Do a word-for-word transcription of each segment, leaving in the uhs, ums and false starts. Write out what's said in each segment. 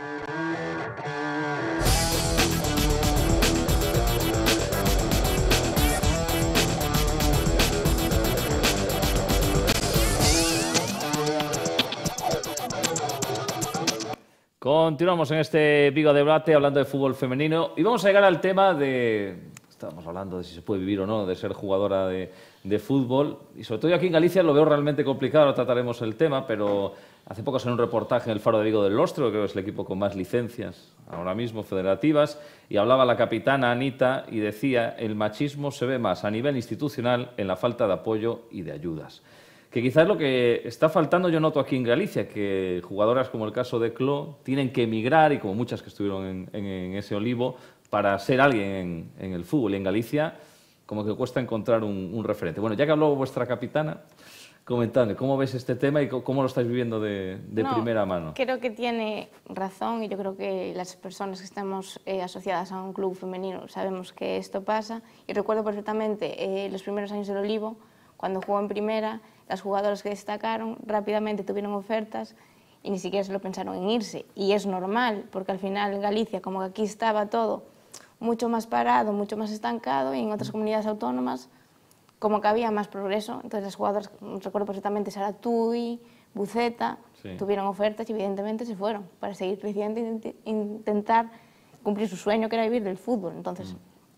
Continuamos en este Vigo Debate hablando de fútbol femenino y vamos a llegar al tema de... Estábamos hablando de si se puede vivir o no de ser jugadora de, de fútbol y sobre todo yo aquí en Galicia lo veo realmente complicado, ahora trataremos el tema, pero hace poco salió un reportaje en el Faro de Vigo del Lostro, que creo que es el equipo con más licencias ahora mismo federativas, y hablaba la capitana Anita y decía: el machismo se ve más a nivel institucional en la falta de apoyo y de ayudas. Que quizás lo que está faltando yo noto aquí en Galicia, que jugadoras como el caso de Cló tienen que emigrar, y como muchas que estuvieron en, en, en ese olivo, para ser alguien en, en el fútbol. Y en Galicia como que cuesta encontrar un, un referente. Bueno, ya que habló vuestra capitana, comentadme, ¿cómo ves este tema y cómo lo estáis viviendo de, de no, primera mano? Creo que tiene razón y yo creo que las personas que estamos eh, asociadas a un club femenino sabemos que esto pasa. Y recuerdo perfectamente eh, los primeros años del Olivo, cuando jugó en primera, las jugadoras que destacaron rápidamente tuvieron ofertas y ni siquiera se lo pensaron en irse. Y es normal, porque al final en Galicia, como que aquí estaba todo mucho más parado, mucho más estancado, y en otras comunidades autónomas como que había más progreso. Entonces las jugadoras, recuerdo perfectamente, Sara Tui, Buceta, sí, tuvieron ofertas y evidentemente se fueron para seguir creciendo e intentar cumplir su sueño, que era vivir del fútbol. Entonces, mm.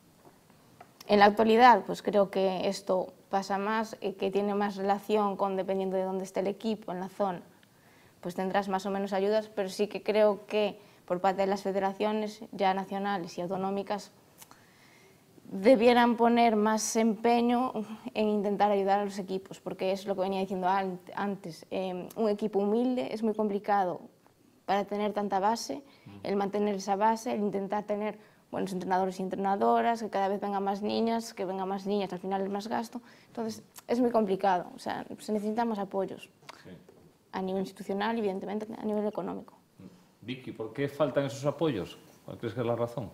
en la actualidad, pues creo que esto pasa más, eh, que tiene más relación con, dependiendo de dónde esté el equipo, en la zona, pues tendrás más o menos ayudas, pero sí que creo que por parte de las federaciones ya nacionales y autonómicas debieran poner más empeño en intentar ayudar a los equipos, porque es lo que venía diciendo antes, eh, un equipo humilde es muy complicado para tener tanta base, el mantener esa base, el intentar tener buenos entrenadores y entrenadoras, que cada vez vengan más niñas, que vengan más niñas, al final es más gasto. Entonces, es muy complicado, o sea, se necesitan más apoyos, sí, a nivel institucional y evidentemente a nivel económico. Vicky, ¿por qué faltan esos apoyos? ¿Cuál crees que es la razón?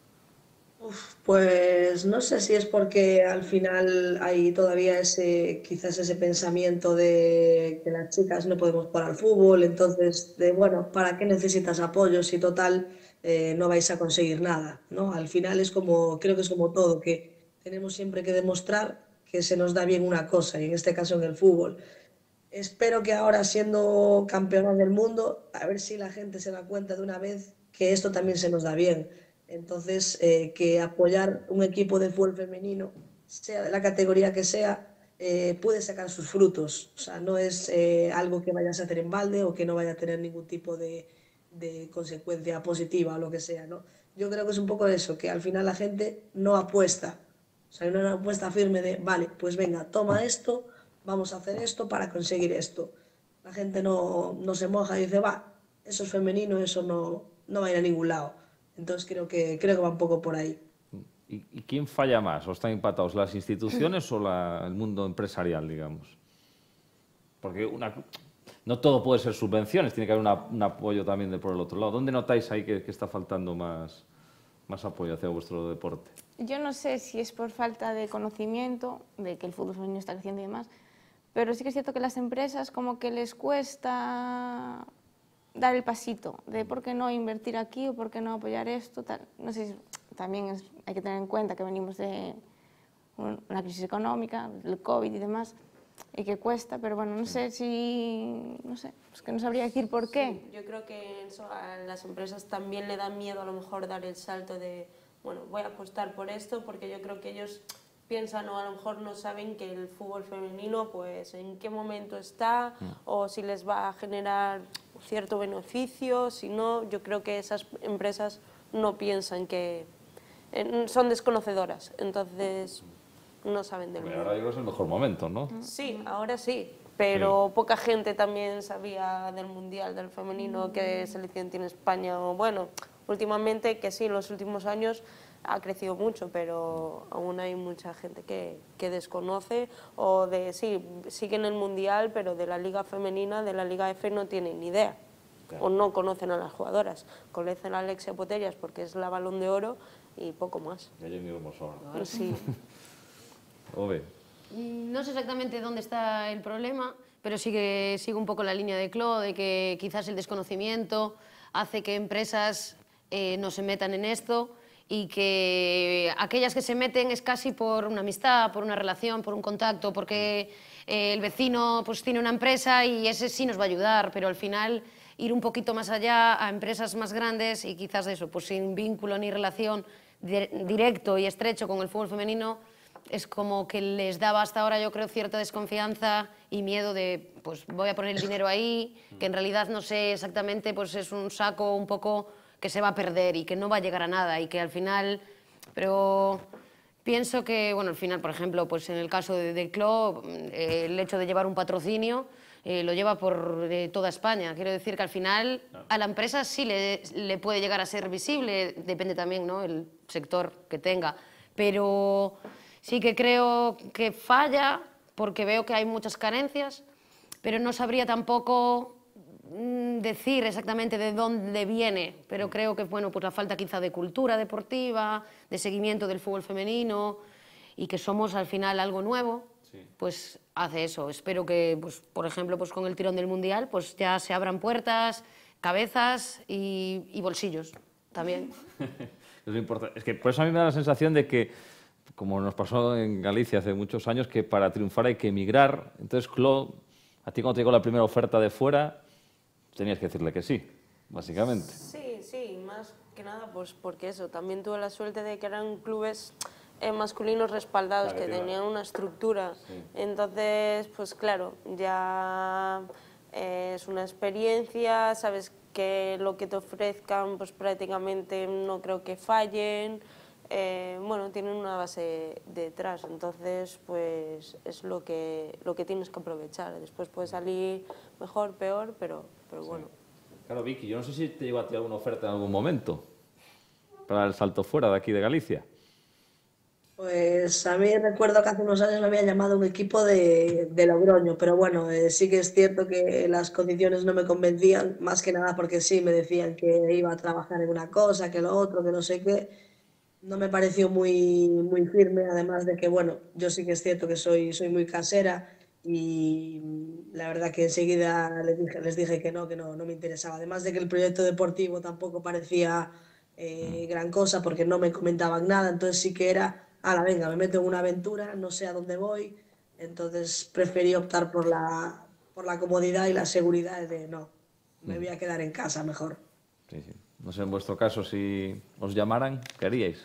Uf, pues no sé si es porque al final hay todavía ese, quizás ese pensamiento de que las chicas no podemos jugar al fútbol, entonces, de bueno, ¿para qué necesitas apoyo si total eh, no vais a conseguir nada, ¿no? Al final es como, creo que es como todo, que tenemos siempre que demostrar que se nos da bien una cosa, y en este caso en el fútbol. Espero que ahora, siendo campeonas del mundo, a ver si la gente se da cuenta de una vez que esto también se nos da bien. Entonces, eh, que apoyar un equipo de fútbol femenino, sea de la categoría que sea, eh, puede sacar sus frutos. O sea, no es eh, algo que vayas a hacer en balde o que no vaya a tener ningún tipo de, de consecuencia positiva o lo que sea, ¿no? Yo creo que es un poco eso, que al final la gente no apuesta. O sea, no hay una apuesta firme de, vale, pues venga, toma esto, vamos a hacer esto para conseguir esto. La gente no, no se moja y dice, va, eso es femenino, eso no, no va a ir a ningún lado. Entonces creo que, creo que va un poco por ahí. ¿Y, y quién falla más? ¿O están empatados las instituciones o la, el mundo empresarial, digamos? Porque una, no todo puede ser subvenciones, tiene que haber una, un apoyo también de por el otro lado. ¿Dónde notáis ahí que, que está faltando más, más apoyo hacia vuestro deporte? Yo no sé si es por falta de conocimiento, de que el fútbol femenino está creciendo y demás, pero sí que es cierto que las empresas como que les cuesta dar el pasito de por qué no invertir aquí o por qué no apoyar esto, tal. No sé si también es, hay que tener en cuenta que venimos de una crisis económica, el COVID y demás, y que cuesta, pero bueno, no sé si, no sé, es que no sabría decir por qué. Sí, yo creo que eso a las empresas también le da miedo a lo mejor dar el salto de, bueno, voy a apostar por esto, porque yo creo que ellos piensan o a lo mejor no saben que el fútbol femenino, pues en qué momento está, mm. o si les va a generar cierto beneficio, si no, yo creo que esas empresas no piensan que, eh, son desconocedoras, entonces no saben del mundo. Ahora yo creo que es el mejor momento, ¿no? Sí, ahora sí, pero sí, poca gente también sabía del Mundial, del femenino, qué selección tiene España, o bueno, últimamente, que sí, en los últimos años ha crecido mucho, pero aún hay mucha gente que, que desconoce, o de, sí, siguen el Mundial, pero de la Liga Femenina, de la Liga F, no tienen ni idea, claro, o no conocen a las jugadoras. Conocen a Alexia Putellas porque es la Balón de Oro y poco más. Y Jenny Hermoso. Sí. Ove. No sé exactamente dónde está el problema, pero sí que sigue un poco la línea de Cló, de que quizás el desconocimiento hace que empresas eh, no se metan en esto y que aquellas que se meten es casi por una amistad, por una relación, por un contacto, porque eh, el vecino pues tiene una empresa y ese sí nos va a ayudar, pero al final ir un poquito más allá a empresas más grandes y quizás eso, pues sin vínculo ni relación directo y estrecho con el fútbol femenino, es como que les daba hasta ahora, yo creo, cierta desconfianza y miedo de, pues voy a poner el dinero ahí, que en realidad no sé exactamente, pues es un saco un poco que se va a perder y que no va a llegar a nada y que al final, pero pienso que, bueno, al final, por ejemplo, pues en el caso de, de Club, eh, el hecho de llevar un patrocinio eh, lo lleva por eh, toda España. Quiero decir que al final a la empresa sí le, le puede llegar a ser visible, depende también, ¿no?, el sector que tenga, pero sí que creo que falla porque veo que hay muchas carencias, pero no sabría tampoco decir exactamente de dónde viene, pero creo que bueno, pues la falta quizá de cultura deportiva, de seguimiento del fútbol femenino y que somos al final algo nuevo, sí, pues hace eso. Espero que, pues, por ejemplo, pues con el tirón del Mundial pues ya se abran puertas, cabezas y, y bolsillos también. Es lo importante. Es que por eso a mí me da la sensación de que, como nos pasó en Galicia hace muchos años, que para triunfar hay que emigrar. Entonces, Clo, a ti cuando te llegó la primera oferta de fuera, tenías que decirle que sí, básicamente. Sí, sí, más que nada pues porque eso, también tuve la suerte de que eran clubes eh, masculinos respaldados, que tenían una estructura. Sí. Entonces, pues claro, ya eh, es una experiencia, sabes que lo que te ofrezcan pues prácticamente no creo que fallen. Eh, bueno, tienen una base detrás, entonces pues es lo que, lo que tienes que aprovechar. Después puede salir mejor, peor, pero, pero bueno. Sí. Claro, Vicky, yo no sé si te llegó a ti alguna oferta en algún momento para el salto fuera de aquí de Galicia. Pues a mí recuerdo que hace unos años me había llamado un equipo de, de Logroño, pero bueno, eh, sí que es cierto que las condiciones no me convencían, más que nada porque sí, me decían que iba a trabajar en una cosa, que lo otro, que no sé qué. No me pareció muy, muy firme, además de que, bueno, yo sí que es cierto que soy, soy muy casera y la verdad que enseguida les dije, les dije que no, que no, no me interesaba. Además de que el proyecto deportivo tampoco parecía eh, gran cosa porque no me comentaban nada, entonces sí que era, ala, venga, me meto en una aventura, no sé a dónde voy, entonces preferí optar por la, por la comodidad y la seguridad de no, me voy a quedar en casa mejor. Sí, sí. No sé, en vuestro caso, si os llamaran, ¿qué haríais?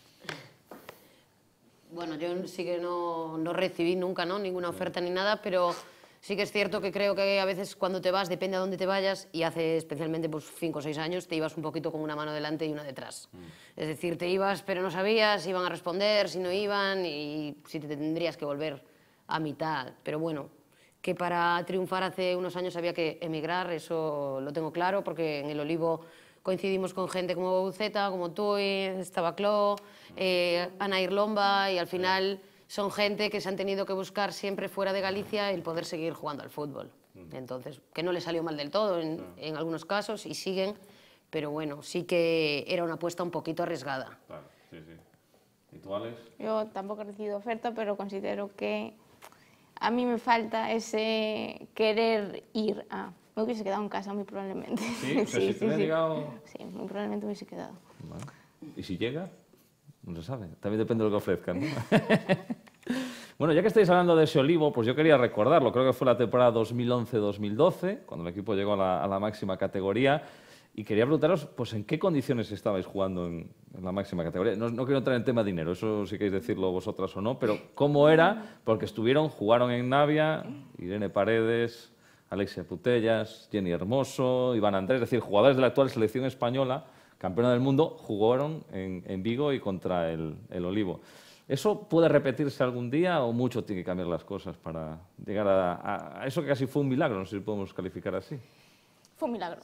Bueno, yo sí que no, no recibí nunca, ¿no?, ninguna oferta ni nada, pero sí que es cierto que creo que a veces cuando te vas, depende a dónde te vayas, y hace especialmente pues, cinco o seis años, te ibas un poquito con una mano delante y una detrás. Mm. Es decir, te ibas, pero no sabías si iban a responder, si no iban, y si te tendrías que volver a mitad. Pero bueno, que para triunfar hace unos años había que emigrar, eso lo tengo claro, porque en el Olivo coincidimos con gente como Buceta, como tú, estaba Clo, eh, Ana Irlomba, y al final son gente que se han tenido que buscar siempre fuera de Galicia el poder seguir jugando al fútbol. Entonces, que no les salió mal del todo en, en algunos casos y siguen, pero bueno, sí que era una apuesta un poquito arriesgada. Claro, sí, sí. ¿Y tú, Alex? Yo tampoco he recibido oferta, pero considero que a mí me falta ese querer ir a... Me hubiese quedado en casa muy probablemente. Sí, pero sí, si te hubiera sí. llegado... Sí, muy probablemente me hubiese quedado. Vale. ¿Y si llega? No se sabe. También depende de lo que ofrezcan, ¿no? Bueno, ya que estáis hablando de ese Olivo, pues yo quería recordarlo. Creo que fue la temporada dos mil once dos mil doce, cuando el equipo llegó a la, a la máxima categoría. Y quería preguntaros, pues, ¿en qué condiciones estabais jugando en, en la máxima categoría? No, no quiero entrar en tema de dinero, eso si queréis decirlo vosotras o no, pero ¿cómo era? Porque estuvieron, jugaron en Navia, Irene Paredes, Alexia Putellas, Jenny Hermoso, Iván Andrés, es decir, jugadores de la actual selección española, campeona del mundo, jugaron en, en Vigo y contra el, el Olivo. ¿Eso puede repetirse algún día o mucho tiene que cambiar las cosas para llegar a, a, a eso que casi fue un milagro? No sé si podemos calificar así. Fue un milagro.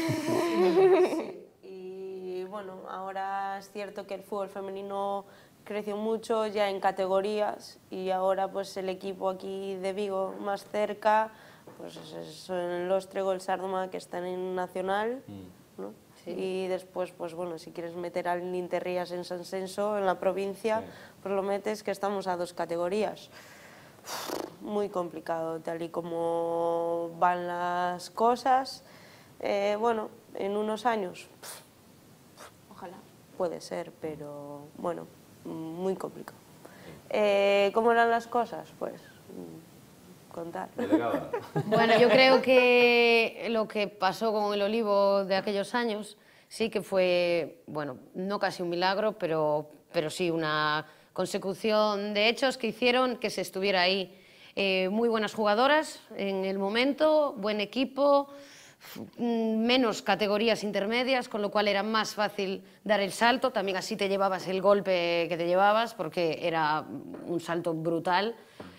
Sí. Y bueno, ahora es cierto que el fútbol femenino creció mucho ya en categorías y ahora pues el equipo aquí de Vigo más cerca pues son el Óstrego, el Sardoma, que están en Nacional, mm. ¿no? Sí. Y después, pues bueno, si quieres meter al Interrías en San Senso, en la provincia, sí. pues lo metes, que estamos a dos categorías. Muy complicado, tal y como van las cosas. Eh, bueno, en unos años, Ojalá. puede ser, pero bueno, muy complicado. Eh, ¿Cómo eran las cosas? Pues contar. Delegada. Bueno, yo creo que lo que pasó con el Olivo de aquellos años sí que fue, bueno, no casi un milagro, pero, pero sí una consecución de hechos que hicieron que se estuviera ahí. Eh, muy buenas jugadoras en el momento, buen equipo, menos categorías intermedias, con lo cual era más fácil dar el salto. También así te llevabas el golpe que te llevabas, porque era un salto brutal.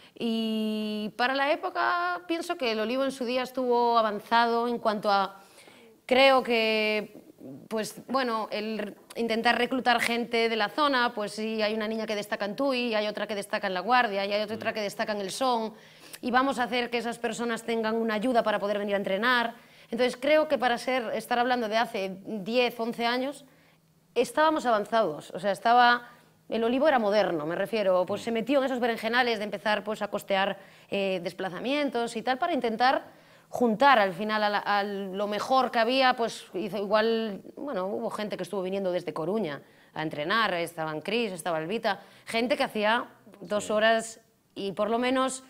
Y para la época pienso que el Olivo en su día estuvo avanzado en cuanto a, creo que, pues bueno, el intentar reclutar gente de la zona, pues sí, hay una niña que destaca en Tui, hay otra que destaca en La Guardia, y hay otra que destaca en el Son, y vamos a hacer que esas personas tengan una ayuda para poder venir a entrenar. Entonces creo que para ser, estar hablando de hace diez, once años, estábamos avanzados, o sea, estaba... El Olivo era moderno, me refiero, pues se metió en esos berenjenales de empezar pues, a costear eh, desplazamientos y tal para intentar juntar al final a, la, a lo mejor que había, pues hizo igual, bueno, hubo gente que estuvo viniendo desde Coruña a entrenar, estaban Cris, estaba Elvita, gente que hacía dos horas y por lo menos,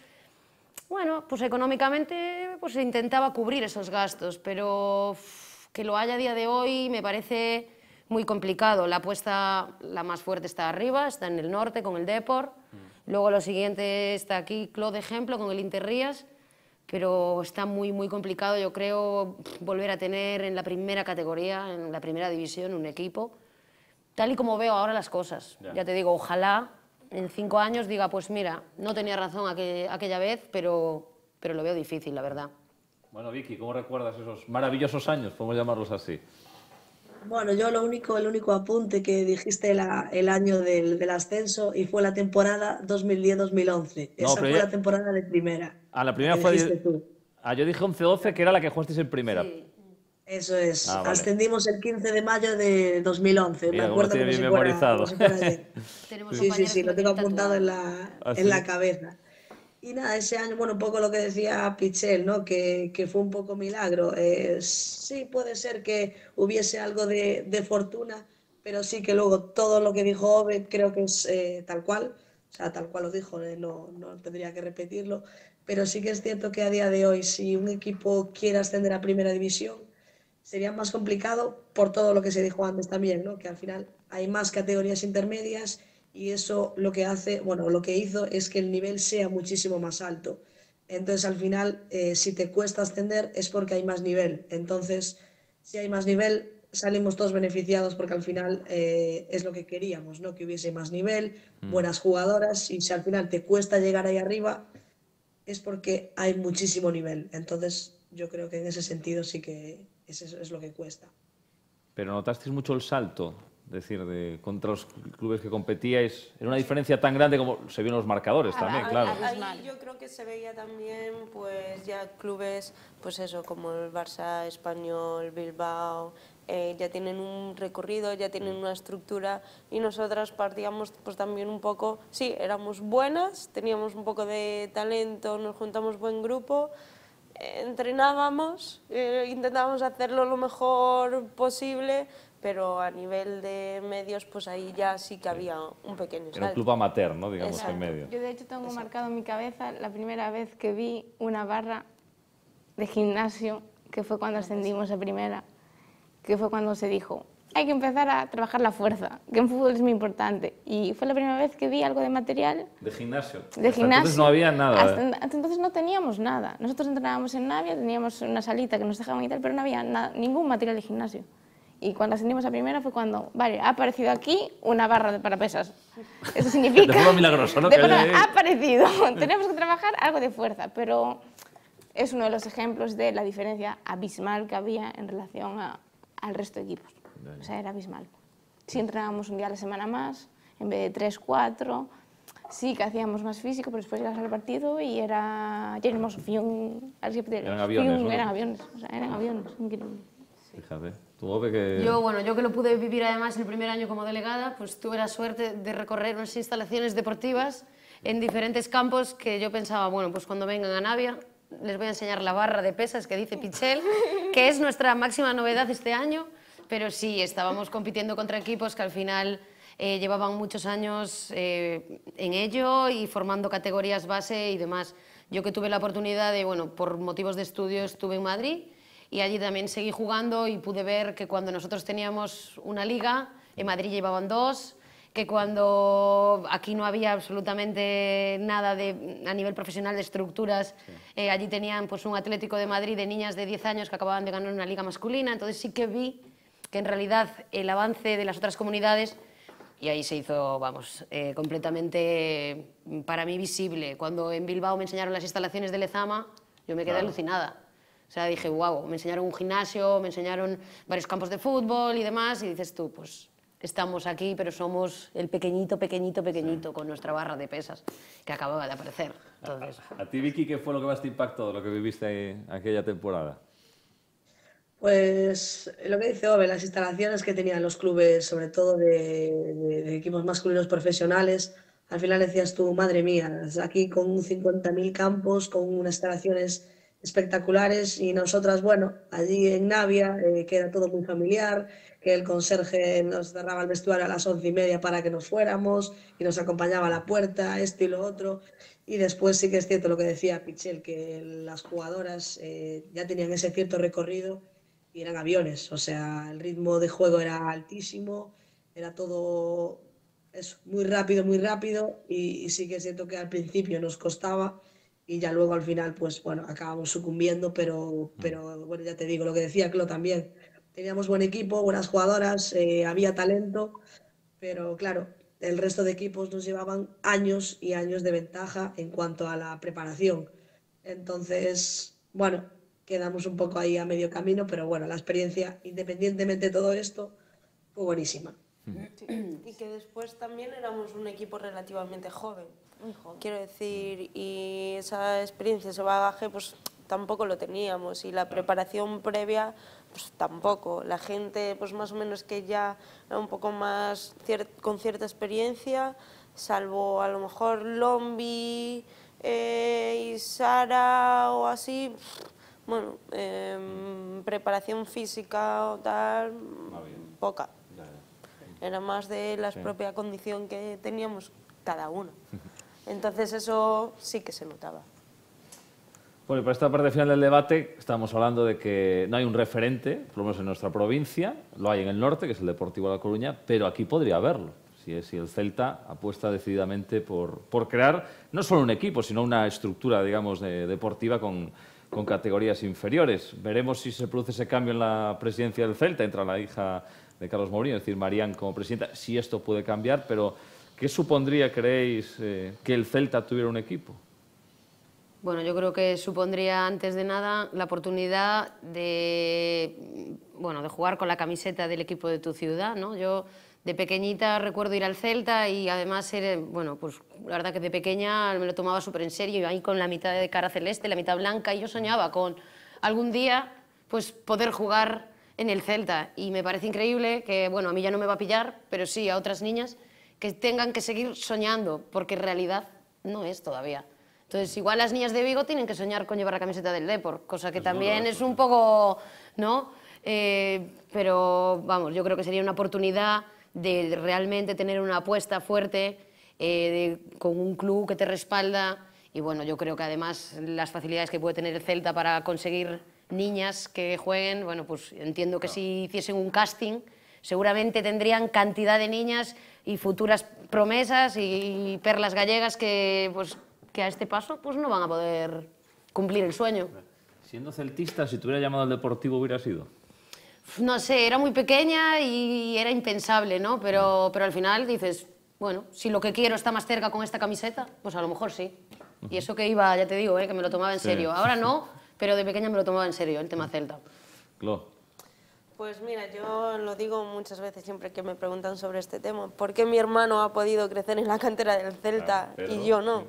bueno, pues económicamente pues se intentaba cubrir esos gastos, pero uff, que lo haya a día de hoy me parece... muy complicado. La apuesta, la más fuerte está arriba, está en el norte con el Depor. Mm. Luego lo siguiente está aquí, Clos de ejemplo, con el Interrías. Pero está muy, muy complicado, yo creo, volver a tener en la primera categoría, en la primera división, un equipo. Tal y como veo ahora las cosas. Ya, ya te digo, ojalá en cinco años diga, pues mira, no tenía razón aquel, aquella vez, pero, pero lo veo difícil, la verdad. Bueno, Vicky, ¿cómo recuerdas esos maravillosos años, podemos llamarlos así? Bueno, yo lo único, el único apunte que dijiste la, el año del, del ascenso y fue la temporada dos mil diez dos mil once. No, Esa fue ya... la temporada de primera. Ah, la primera la fue... tú. Ah, yo dije once doce, que era la que jugasteis en primera. Sí. Eso es. Ah, vale. Ascendimos el quince de mayo de dos mil once. Mira, me acuerdo como, como si fuera, memorizado. como si fuera ayer. Tenemos Sí, sí, sí, lo tengo apuntado en la, ¿Ah, en sí? la cabeza. Y nada, ese año, bueno, un poco lo que decía Pichel, ¿no? Que, que fue un poco milagro. Eh, sí puede ser que hubiese algo de, de fortuna, pero sí que luego todo lo que dijo Ove creo que es eh, tal cual, o sea, tal cual lo dijo, eh, no, no tendría que repetirlo, pero sí que es cierto que a día de hoy, si un equipo quiere ascender a Primera División, sería más complicado por todo lo que se dijo antes también, ¿no? Que al final hay más categorías intermedias y eso lo que hace, bueno, lo que hizo es que el nivel sea muchísimo más alto. Entonces, al final, eh, si te cuesta ascender es porque hay más nivel. Entonces, si hay más nivel, salimos todos beneficiados porque al final eh, es lo que queríamos, ¿no? Que hubiese más nivel, mm. buenas jugadoras, y si al final te cuesta llegar ahí arriba, es porque hay muchísimo nivel. Entonces, yo creo que en ese sentido sí que eso es lo que cuesta. Pero notasteis mucho el salto, es decir, de, contra los clubes que competíais, ¿era una diferencia tan grande como se vio en los marcadores también, claro? Ahí, ahí yo creo que se veía también, pues ya clubes, pues eso, como el Barça, Español, Bilbao, eh, ya tienen un recorrido, ya tienen una estructura, y nosotras partíamos pues también un poco, sí, éramos buenas, teníamos un poco de talento, nos juntamos buen grupo, entrenábamos, eh, intentábamos hacerlo lo mejor posible, pero a nivel de medios, pues ahí ya sí que había un pequeño salto. Era un club amateur, ¿no? Digamos, Exacto. en medio. Yo de hecho tengo Exacto. marcado en mi cabeza la primera vez que vi una barra de gimnasio, que fue cuando ascendimos a primera, que fue cuando se dijo, hay que empezar a trabajar la fuerza, que en fútbol es muy importante. Y fue la primera vez que vi algo de material. De gimnasio. De Hasta gimnasio. Entonces no había nada. Hasta, ¿eh? hasta entonces no teníamos nada. Nosotros entrenábamos en Navia, teníamos una salita que nos dejaban y tal, pero no había nada, ningún material de gimnasio. Y cuando ascendimos a primera fue cuando, vale, ha aparecido aquí una barra de para pesas. Eso significa... De forma milagrosa, ¿no? De Que forma, haya... ha aparecido. Tenemos que trabajar algo de fuerza, pero es uno de los ejemplos de la diferencia abismal que había en relación a, al resto de equipos. O sea, era abismal. Sí entrenábamos un día a la semana más, en vez de tres, cuatro. Sí que hacíamos más físico, pero después llegas al partido y era... Ya éramos fiun, eran aviones, ¿no? Eran aviones, o sea, eran aviones, increíble. Fíjate, tú, Ove, que... Yo, bueno, yo que lo pude vivir además el primer año como delegada, pues tuve la suerte de recorrer unas instalaciones deportivas en diferentes campos que yo pensaba, bueno, pues cuando vengan a Navia les voy a enseñar la barra de pesas que dice Pichel, que es nuestra máxima novedad este año, pero sí, estábamos compitiendo contra equipos que al final eh, llevaban muchos años eh, en ello y formando categorías base y demás. Yo que tuve la oportunidad de, bueno, por motivos de estudio estuve en Madrid y allí también seguí jugando y pude ver que cuando nosotros teníamos una liga, en Madrid llevaban dos, que cuando aquí no había absolutamente nada de, a nivel profesional de estructuras, sí. eh, allí tenían pues, un Atlético de Madrid de niñas de diez años que acababan de ganar una liga masculina, entonces sí que vi que en realidad el avance de las otras comunidades, y ahí se hizo, vamos, eh, completamente para mí visible. Cuando en Bilbao me enseñaron las instalaciones de Lezama, yo me quedé claro. alucinada. O sea, dije, wow, me enseñaron un gimnasio, me enseñaron varios campos de fútbol y demás, y dices tú, pues estamos aquí, pero somos el pequeñito, pequeñito, pequeñito, sí. con nuestra barra de pesas, que acababa de aparecer. Entonces... ¿A, a ti, Vicky, qué fue lo que más te impactó de lo que viviste ahí, aquella temporada? Pues lo que dice Ove, las instalaciones que tenían los clubes, sobre todo de, de, de equipos masculinos profesionales, al final decías tú, madre mía, aquí con cincuenta mil campos, con unas instalaciones espectaculares y nosotras, bueno, allí en Navia, eh, que era todo muy familiar, que el conserje nos cerraba el vestuario a las once y media para que nos fuéramos y nos acompañaba a la puerta, esto y lo otro. Y después sí que es cierto lo que decía Pichel, que las jugadoras eh, ya tenían ese cierto recorrido y eran aviones, o sea, el ritmo de juego era altísimo, era todo eso, muy rápido, muy rápido, y, y sí que es cierto que al principio nos costaba y ya luego al final, pues bueno, acabamos sucumbiendo, pero, pero bueno, ya te digo, lo que decía Clo también, teníamos buen equipo, buenas jugadoras, eh, había talento, pero claro, el resto de equipos nos llevaban años y años de ventaja en cuanto a la preparación. Entonces, bueno, quedamos un poco ahí a medio camino, pero bueno, la experiencia, independientemente de todo esto, fue buenísima. Sí. Y que después también éramos un equipo relativamente joven, joven, quiero decir, y esa experiencia, ese bagaje, pues tampoco lo teníamos, y la preparación previa, pues tampoco. La gente, pues más o menos que ya era un poco más cier con cierta experiencia, salvo a lo mejor Lombi eh, y Sara o así. Bueno, eh, preparación física o tal, poca. Era más de la sí. propia condición que teníamos cada uno. Entonces eso sí que se notaba. Bueno, y para esta parte final del debate estamos hablando de que no hay un referente, por lo menos en nuestra provincia, lo hay en el norte, que es el Deportivo de La Coruña, pero aquí podría haberlo. Si, si el Celta apuesta decididamente por, por crear no solo un equipo, sino una estructura, digamos, de, deportiva con... con categorías inferiores. Veremos si se produce ese cambio en la presidencia del Celta, entra la hija de Carlos Mourinho, es decir, Marián como presidenta, si esto puede cambiar, pero ¿qué supondría, creéis, eh, que el Celta tuviera un equipo? Bueno, yo creo que supondría, antes de nada, la oportunidad de, bueno, de jugar con la camiseta del equipo de tu ciudad, ¿no? Yo de pequeñita recuerdo ir al Celta y además, ser, bueno, pues la verdad que de pequeña me lo tomaba súper en serio, y ahí con la mitad de cara celeste, la mitad blanca, y yo soñaba con algún día pues poder jugar en el Celta, y me parece increíble que, bueno, a mí ya no me va a pillar, pero sí a otras niñas que tengan que seguir soñando, porque en realidad no es todavía. Entonces, igual las niñas de Vigo tienen que soñar con llevar la camiseta del Depor, cosa que es también es un poco, ¿no? Eh, pero, vamos, yo creo que sería una oportunidad de realmente tener una apuesta fuerte eh, de, con un club que te respalda, y bueno, yo creo que además las facilidades que puede tener el Celta para conseguir niñas que jueguen, bueno, pues entiendo que si hiciesen un casting seguramente tendrían cantidad de niñas y futuras promesas y perlas gallegas que, pues, que a este paso pues no van a poder cumplir el sueño. Siendo celtista, si te hubiera llamado al Deportivo, ¿hubiera sido? No sé, era muy pequeña y era impensable, ¿no? Pero, pero al final dices, bueno, si lo que quiero está más cerca con esta camiseta, pues a lo mejor sí. Y eso que iba, ya te digo, ¿eh? Que me lo tomaba en sí. serio. Ahora no, pero de pequeña me lo tomaba en serio, el tema Celta. Clo. Pues mira, yo lo digo muchas veces siempre que me preguntan sobre este tema. ¿Por qué mi hermano ha podido crecer en la cantera del Celta claro, pero... y yo no?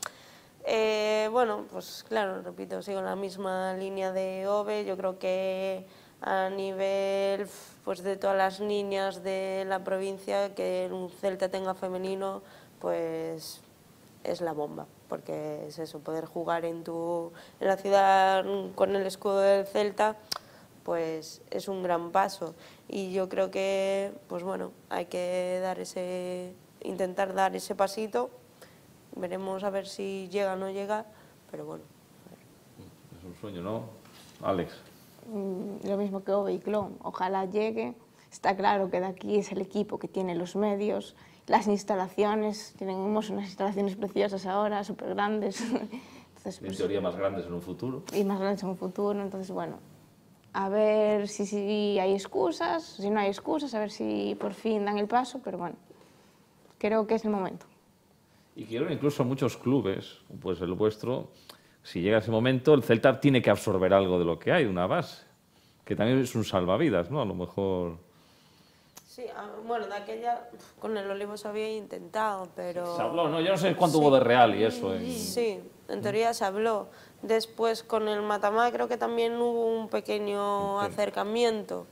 Eh, bueno, pues claro, repito, sigo en la misma línea de Ove. Yo creo que a nivel pues, de todas las niñas de la provincia, que un Celta tenga femenino, pues es la bomba. porque es eso, poder jugar en, tu, en la ciudad con el escudo del Celta, pues es un gran paso. Y yo creo que, pues bueno, hay que dar ese, intentar dar ese pasito. Veremos a ver si llega o no llega, pero bueno. Es un sueño, ¿no? Alex. Mm, lo mismo que Ove y Clon, ojalá llegue. Está claro que de aquí es el equipo que tiene los medios, las instalaciones, tenemos unas instalaciones preciosas ahora, súper grandes. Entonces, En pues, teoría más grandes en un futuro. y más grandes en un futuro, entonces bueno, a ver si, si hay excusas, si no hay excusas, a ver si por fin dan el paso, pero bueno, creo que es el momento. Y creo que incluso muchos clubes, pues el vuestro, si llega ese momento, el Celta tiene que absorber algo de lo que hay, una base, que también es un salvavidas, ¿no? A lo mejor... Sí, bueno, de aquella con el Olivo se había intentado, pero... Se habló, ¿no? Yo no sé cuánto Sí. hubo de real y eso. En... Sí, en teoría se habló. Después con el Matamá creo que también hubo un pequeño Sí. acercamiento.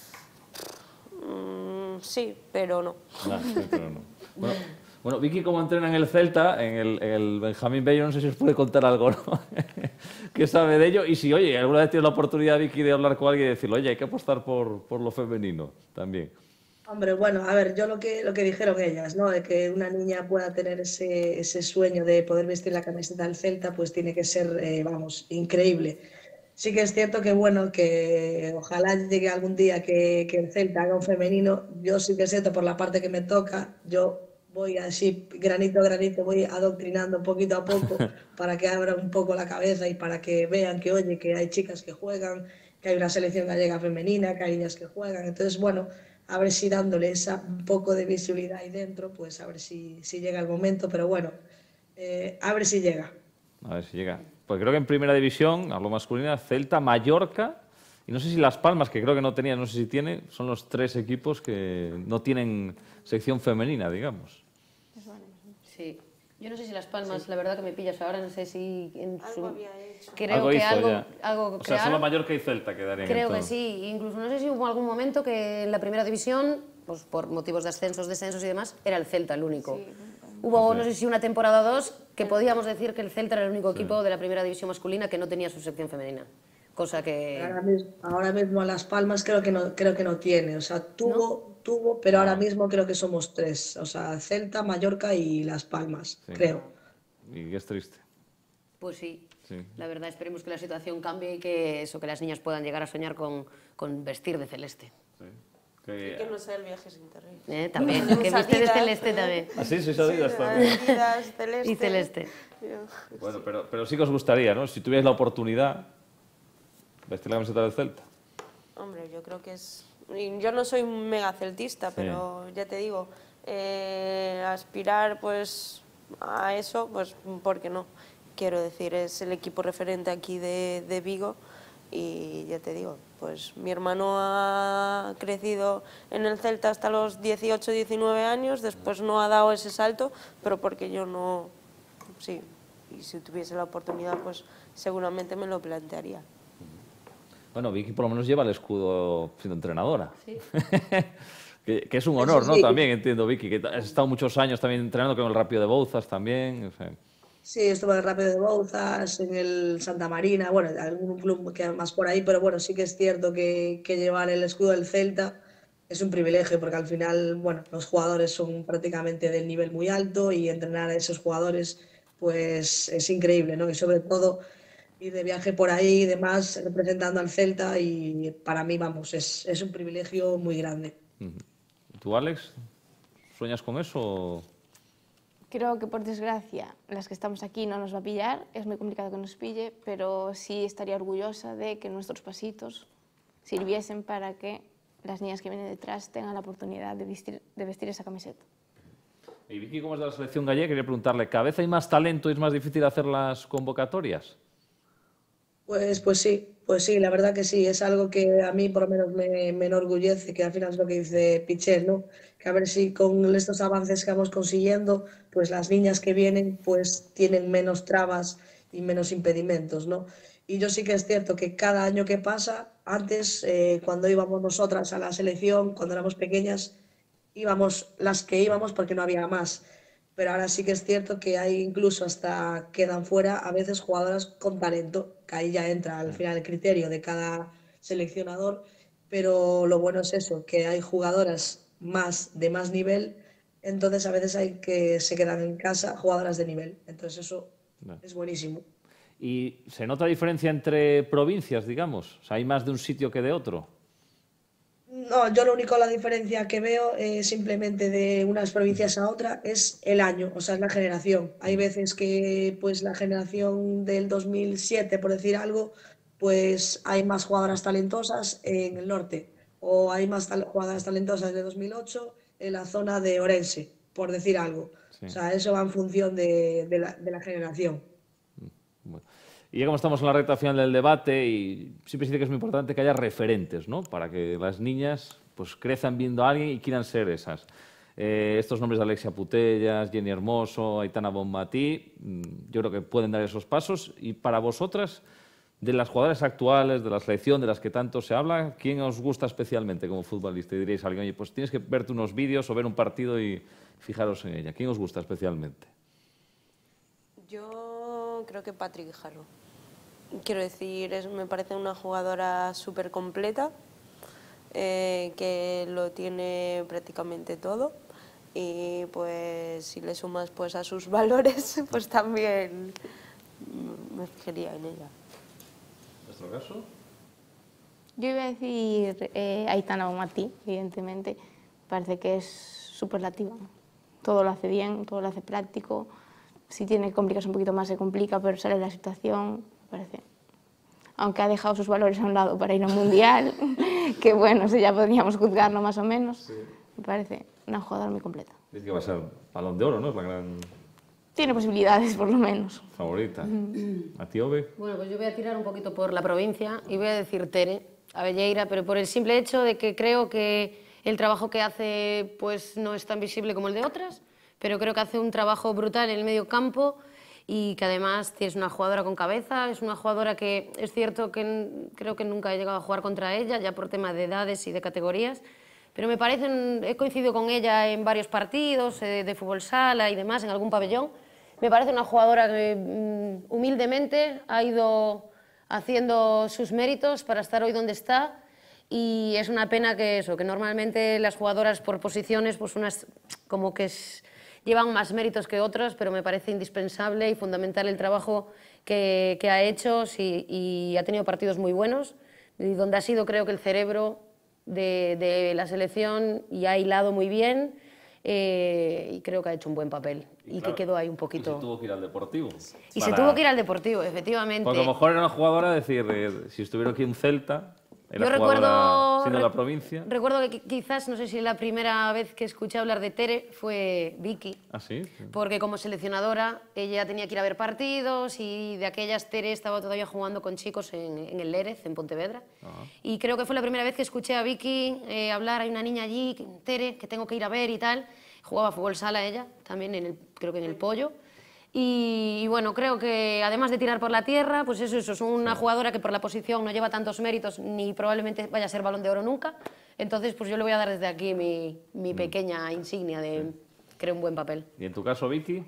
Mm, sí, pero no. Nah, sí, pero no. Bueno, bueno, Vicky, como entrena en el Celta, en el, en el Benjamín Bello, no sé si os puede contar algo, ¿no? ¿Qué sabe de ello? Y si, oye, alguna vez tienes la oportunidad, Vicky, de hablar con alguien y decirle, oye, hay que apostar por, por lo femenino también. Hombre, bueno, a ver, yo lo que, lo que dijeron ellas, ¿no? De que una niña pueda tener ese, ese sueño de poder vestir la camiseta del Celta, pues tiene que ser, eh, vamos, increíble. Sí que es cierto que, bueno, que ojalá llegue algún día que, que el Celta haga un femenino. Yo sí que es cierto, por la parte que me toca, yo voy así, granito a granito, voy adoctrinando poquito a poco para que abran un poco la cabeza y para que vean que, oye, que hay chicas que juegan, que hay una selección gallega femenina, que hay niñas que juegan. Entonces, bueno, a ver si dándole esa, un poco de visibilidad ahí dentro, pues a ver si, si llega el momento, pero bueno, eh, a ver si llega. A ver si llega. Pues creo que en primera división, hablo masculina, Celta, Mallorca, y no sé si Las Palmas, que creo que no tenía, no sé si tiene, son los tres equipos que no tienen sección femenina, digamos. Sí. Yo no sé si Las Palmas, la verdad que me pillas ahora, no sé si... En su... Algo había hecho. Creo Algo que hizo algo, ya. algo O sea, crearon. solo Mallorca y Celta quedarían. Creo que entonces. sí. Incluso no sé si hubo algún momento que en la primera división, pues por motivos de ascensos, descensos y demás, era el Celta el único. Sí. Hubo, Sí. no sé si una temporada o dos, que podíamos decir que el Celta era el único equipo de la primera división masculina que no tenía su sección femenina. Cosa que... Ahora mismo, ahora mismo Las Palmas creo que no, creo que no tiene, o sea, tuvo, tuvo, pero ahora Ah. mismo creo que somos tres, o sea, Celta, Mallorca y Las Palmas, Sí. creo. Y es triste. Pues sí. Sí. La verdad, esperemos que la situación cambie y que eso, que las niñas puedan llegar a soñar con, con vestir de celeste. Sí. Que... Que no sea el viaje sin Interrail. Eh, también, Tenemos que viste de Adidas, celeste ¿eh? también. Ah, sí, sí, Adidas también. Adidas, celeste. Y celeste. Bueno, pero, pero sí que os gustaría, ¿no? Si tuvierais la oportunidad, vestir la camiseta del Celta. Hombre, yo creo que es... y yo no soy un mega celtista, pero ya te digo, eh, aspirar pues a eso, pues ¿por qué no? Quiero decir, es el equipo referente aquí de, de Vigo y ya te digo, pues mi hermano ha crecido en el Celta hasta los dieciocho, diecinueve años, después no ha dado ese salto, pero porque yo no... Sí, y si tuviese la oportunidad, pues seguramente me lo plantearía. Bueno, Vicky por lo menos lleva el escudo siendo entrenadora. Sí. que, que es un honor, Eso ¿no? sí. También entiendo, Vicky, que has estado muchos años también entrenando con el Rápido de Bouzas también. O sea, Sí, estuve en el Rápido de Bouzas, en el Santa Marina, bueno, algún club que más por ahí, pero bueno, sí que es cierto que, que llevar el escudo del Celta es un privilegio porque al final, bueno, los jugadores son prácticamente del nivel muy alto y entrenar a esos jugadores pues es increíble, ¿no? Y sobre todo ir de viaje por ahí y demás representando al Celta y para mí, vamos, es, es un privilegio muy grande. ¿tú, Alex, sueñas con eso? o- Creo que por desgracia las que estamos aquí no nos va a pillar, es muy complicado que nos pille, pero sí estaría orgullosa de que nuestros pasitos sirviesen para que las niñas que vienen detrás tengan la oportunidad de vestir, de vestir esa camiseta. Y Vicky, como es de la selección gallega, quería preguntarle, ¿cada vez hay más talento y es más difícil hacer las convocatorias? Pues, pues sí, pues sí, la verdad que sí, es algo que a mí por lo menos me, me enorgullece, que al final es lo que dice Pichel, ¿no? Que a ver si con estos avances que vamos consiguiendo, pues las niñas que vienen pues tienen menos trabas y menos impedimentos, ¿no? Y yo sí que es cierto que cada año que pasa, antes eh, cuando íbamos nosotras a la selección, cuando éramos pequeñas, íbamos las que íbamos porque no había más. pero ahora sí que es cierto que hay incluso hasta quedan fuera a veces jugadoras con talento, que ahí ya entra al final el criterio de cada seleccionador, pero lo bueno es eso, que hay jugadoras más de más nivel, entonces a veces hay que se quedan en casa jugadoras de nivel, entonces eso No. es buenísimo. ¿Y se nota diferencia entre provincias, digamos? O sea, ¿hay más de un sitio que de otro? No, yo lo único, la diferencia que veo eh, simplemente de unas provincias a otra es el año, o sea, es la generación. Hay veces que pues la generación del dos mil siete, por decir algo, pues hay más jugadoras talentosas en el norte o hay más tal- jugadoras talentosas de dos mil ocho en la zona de Orense, por decir algo. Sí. O sea, eso va en función de, de la, de la generación. Bueno. Y ya como estamos en la recta final del debate, y siempre se dice que es muy importante que haya referentes, ¿no? Para que las niñas pues crezcan viendo a alguien y quieran ser esas. Eh, estos nombres de Alexia Putellas, Jenny Hermoso, Aitana Bonmatí, mm, yo creo que pueden dar esos pasos. Y para vosotras, de las jugadoras actuales, de la selección, de las que tanto se habla, ¿quién os gusta especialmente como futbolista? Y diréis a alguien, oye, pues tienes que verte unos vídeos o ver un partido y fijaros en ella. ¿Quién os gusta especialmente? Yo creo que Patrick Guijarro. Quiero decir, es, me parece una jugadora súper completa, eh, que lo tiene prácticamente todo, y pues si le sumas pues a sus valores, pues también me fijaría en ella. ¿En nuestro caso? Yo iba a decir eh, Aitana Bonmatí, evidentemente. Parece que es superlativa. Todo lo hace bien, todo lo hace práctico. Si tiene que complicarse un poquito más, se complica, pero sale de la situación, me parece. Aunque ha dejado sus valores a un lado para ir a un mundial, que bueno, eso ya podríamos juzgarlo más o menos, sí. Me parece una jugadora muy completa. Dice que va a ser Balón de Oro, ¿no? Es la gran Tiene posibilidades, por lo menos. favorita. ¿A ti, Ove? Bueno, pues yo voy a tirar un poquito por la provincia y voy a decir Tere Abelleira, pero por el simple hecho de que creo que el trabajo que hace pues no es tan visible como el de otras, pero creo que hace un trabajo brutal en el medio campo y que además es una jugadora con cabeza, es una jugadora que es cierto que creo que nunca he llegado a jugar contra ella, ya por tema de edades y de categorías, pero me parecen, he coincidido con ella en varios partidos eh, de fútbol sala y demás, en algún pabellón. Me parece una jugadora que mm, humildemente ha ido haciendo sus méritos para estar hoy donde está, y es una pena que eso, que normalmente las jugadoras por posiciones, pues unas como que es, llevan más méritos que otras, pero me parece indispensable y fundamental el trabajo que, que ha hecho, sí, y ha tenido partidos muy buenos, y donde ha sido creo que el cerebro de, de la selección y ha hilado muy bien, eh, y creo que ha hecho un buen papel y, y claro, que quedó ahí un poquito. Y se tuvo que ir al Deportivo. Y para... se tuvo que ir al Deportivo, efectivamente. Porque a lo mejor era una jugadora, decir, eh, si estuviera aquí un Celta, era Yo recuerdo, siendo la provincia. Recuerdo que quizás, no sé si la primera vez que escuché hablar de Tere fue Vicky. ¿Ah, sí? Porque como seleccionadora ella tenía que ir a ver partidos y de aquellas Tere estaba todavía jugando con chicos en, en el Lérez, en Pontevedra. Uh-huh. Y creo que fue la primera vez que escuché a Vicky eh, hablar, hay una niña allí, Tere, que tengo que ir a ver y tal. Jugaba fútbol sala ella, también en el, creo que en el Pollo. Y, y bueno, creo que además de tirar por la tierra, pues eso, eso es una sí. jugadora que por la posición no lleva tantos méritos ni probablemente vaya a ser Balón de Oro nunca. Entonces, pues yo le voy a dar desde aquí mi, mi pequeña insignia de sí. creo un buen papel. ¿Y en tu caso, Vicky?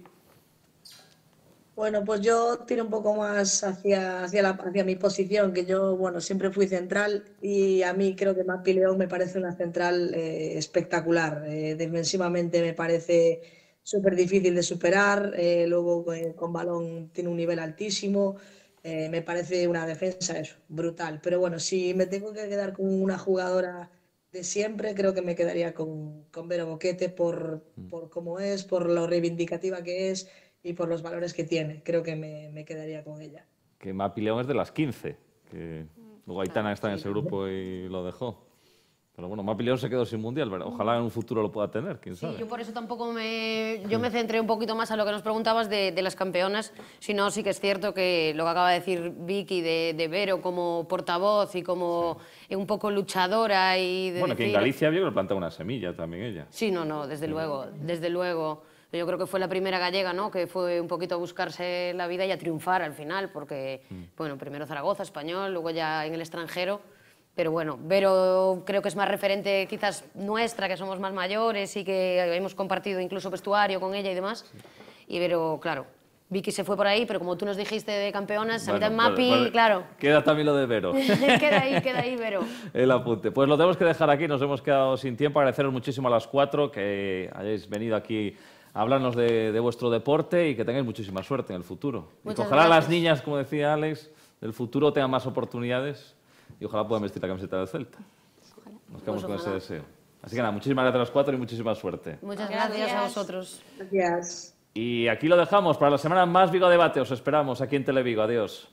Bueno, pues yo tiro un poco más hacia, hacia, la, hacia mi posición, que yo, bueno, siempre fui central y a mí creo que Mapi León me parece una central eh, espectacular. Eh, defensivamente me parece súper difícil de superar, eh, luego eh, con balón tiene un nivel altísimo, eh, me parece una defensa eso, brutal. Pero bueno, si me tengo que quedar con una jugadora de siempre, creo que me quedaría con, con Vero Boquete por, por cómo es, por lo reivindicativa que es y por los valores que tiene. Creo que me, me quedaría con ella. Que Mapi León es de las quince, que luego Aitana está en ese grupo y lo dejó. Pero bueno, Mapi León se quedó sin mundial, ¿verdad? Ojalá en un futuro lo pueda tener, quién sabe. Sí, yo por eso tampoco me... Yo me centré un poquito más a lo que nos preguntabas de, de las campeonas, sino sí que es cierto que lo que acaba de decir Vicky de, de Vero como portavoz y como sí. un poco luchadora y de Bueno, decir... que en Galicia había que plantar una semilla también ella. Sí, no, no, desde luego, desde luego. Yo creo que fue la primera gallega, ¿no?, que fue un poquito a buscarse la vida y a triunfar al final, porque, mm. bueno, primero Zaragoza, Español, luego ya en el extranjero, Pero bueno, Vero creo que es más referente quizás nuestra, que somos más mayores y que hemos compartido incluso vestuario con ella y demás. Sí. Y Vero, claro, Vicky se fue por ahí, pero como tú nos dijiste de campeonas, bueno, a mí también Mapi, vale, vale. Claro. Queda también lo de Vero. Queda ahí, queda ahí, Vero. El apunte. Pues lo tenemos que dejar aquí, nos hemos quedado sin tiempo. Agradeceros muchísimo a las cuatro que hayáis venido aquí a hablarnos de, de vuestro deporte y que tengáis muchísima suerte en el futuro. Muchas y ojalá gracias. Las niñas, como decía Alex, del futuro tengan más oportunidades y ojalá puedan vestir la camiseta del Celta. Ojalá. Nos quedamos pues con ojalá. ese deseo. Así que nada, muchísimas gracias a las cuatro y muchísima suerte. Muchas gracias, gracias a vosotros. Gracias. Y aquí lo dejamos para la semana más Vigo Debate. Os esperamos aquí en Televigo. Adiós.